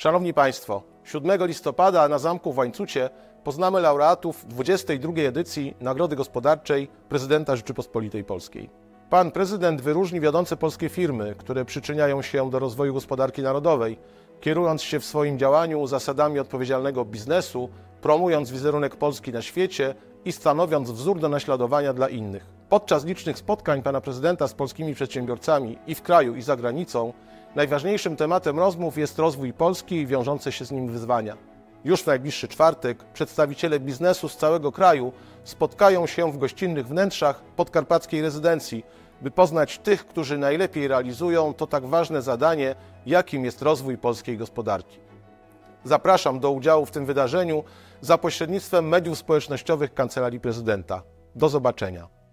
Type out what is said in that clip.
Szanowni Państwo, 7 listopada na zamku w Łańcucie poznamy laureatów 22. edycji Nagrody Gospodarczej Prezydenta Rzeczypospolitej Polskiej. Pan prezydent wyróżni wiodące polskie firmy, które przyczyniają się do rozwoju gospodarki narodowej, kierując się w swoim działaniu zasadami odpowiedzialnego biznesu, promując wizerunek Polski na świecie i stanowiąc wzór do naśladowania dla innych. Podczas licznych spotkań pana prezydenta z polskimi przedsiębiorcami i w kraju, i za granicą, najważniejszym tematem rozmów jest rozwój Polski i wiążące się z nim wyzwania. Już w najbliższy czwartek przedstawiciele biznesu z całego kraju spotkają się w gościnnych wnętrzach podkarpackiej rezydencji, by poznać tych, którzy najlepiej realizują to tak ważne zadanie, jakim jest rozwój polskiej gospodarki. Zapraszam do udziału w tym wydarzeniu za pośrednictwem mediów społecznościowych Kancelarii Prezydenta. Do zobaczenia.